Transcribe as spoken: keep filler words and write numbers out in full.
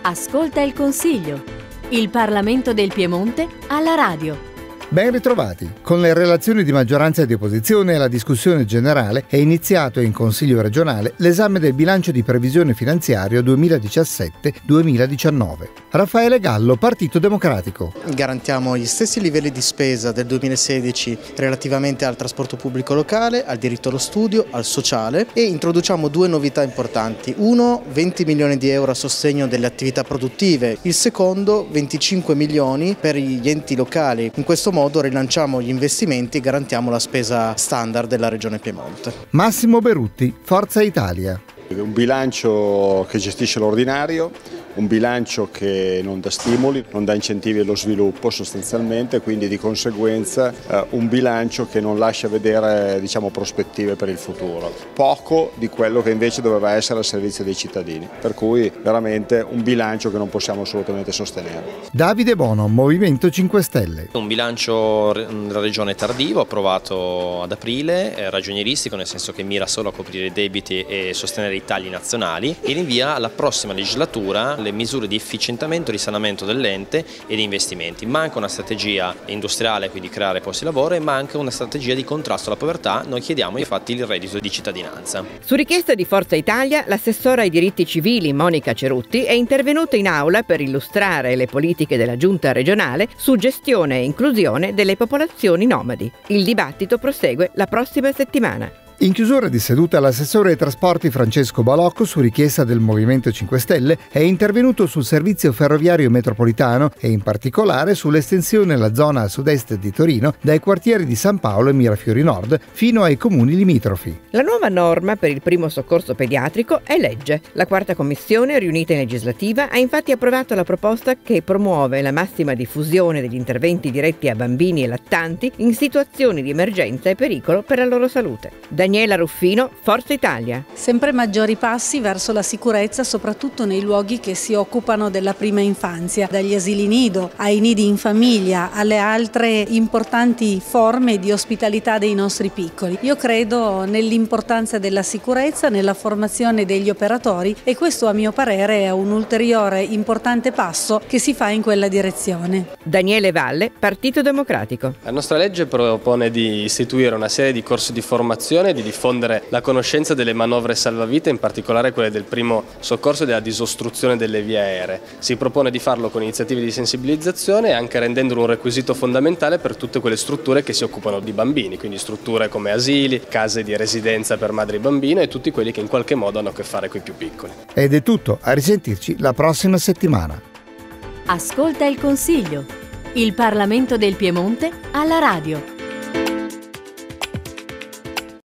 Ascolta il Consiglio. Il Parlamento del Piemonte alla radio. Ben ritrovati. Con le relazioni di maggioranza e di opposizione e la discussione generale è iniziato in Consiglio regionale l'esame del bilancio di previsione finanziario duemiladiciassette duemiladiciannove. Raffaele Gallo, Partito Democratico. Garantiamo gli stessi livelli di spesa del duemilasedici relativamente al trasporto pubblico locale, al diritto allo studio, al sociale e introduciamo due novità importanti. Uno, venti milioni di euro a sostegno delle attività produttive. Il secondo, venticinque milioni per gli enti locali. In questo modo modo rilanciamo gli investimenti e garantiamo la spesa standard della Regione Piemonte. Massimo Berutti, Forza Italia. Un bilancio che gestisce l'ordinario, un bilancio che non dà stimoli, non dà incentivi allo sviluppo sostanzialmente, quindi di conseguenza eh, un bilancio che non lascia vedere, diciamo, prospettive per il futuro. Poco di quello che invece doveva essere al servizio dei cittadini, per cui veramente un bilancio che non possiamo assolutamente sostenere. Davide Bono, Movimento cinque Stelle. Un bilancio della Regione tardivo, approvato ad aprile, eh, ragionieristico, nel senso che mira solo a coprire i debiti e sostenere i tagli nazionali e rinvia alla prossima legislatura le misure di efficientamento, risanamento dell'ente e di investimenti. Manca una strategia industriale, quindi creare posti di lavoro, e manca una strategia di contrasto alla povertà. Noi chiediamo infatti il reddito di cittadinanza. Su richiesta di Forza Italia, l'assessora ai diritti civili Monica Cerutti è intervenuta in aula per illustrare le politiche della Giunta regionale su gestione e inclusione delle popolazioni nomadi. Il dibattito prosegue la prossima settimana. In chiusura di seduta l'assessore ai trasporti Francesco Balocco, su richiesta del Movimento cinque Stelle, è intervenuto sul servizio ferroviario metropolitano e in particolare sull'estensione alla zona a sud-est di Torino dai quartieri di San Paolo e Mirafiori Nord fino ai comuni limitrofi. La nuova norma per il primo soccorso pediatrico è legge. La quarta commissione riunita in legislativa ha infatti approvato la proposta che promuove la massima diffusione degli interventi diretti a bambini e lattanti in situazioni di emergenza e pericolo per la loro salute. Daniela Ruffino, Forza Italia. Sempre maggiori passi verso la sicurezza, soprattutto nei luoghi che si occupano della prima infanzia, dagli asili nido ai nidi in famiglia, alle altre importanti forme di ospitalità dei nostri piccoli. Io credo nell'importanza della sicurezza, nella formazione degli operatori, e questo a mio parere è un ulteriore importante passo che si fa in quella direzione. Daniele Valle, Partito Democratico. La nostra legge propone di istituire una serie di corsi di formazione, di diffondere la conoscenza delle manovre salvavita, in particolare quelle del primo soccorso e della disostruzione delle vie aeree. Si propone di farlo con iniziative di sensibilizzazione e anche rendendolo un requisito fondamentale per tutte quelle strutture che si occupano di bambini, quindi strutture come asili, case di residenza per madri e bambine e tutti quelli che in qualche modo hanno a che fare con i più piccoli. Ed è tutto, a risentirci la prossima settimana. Ascolta il Consiglio. Il Parlamento del Piemonte alla radio.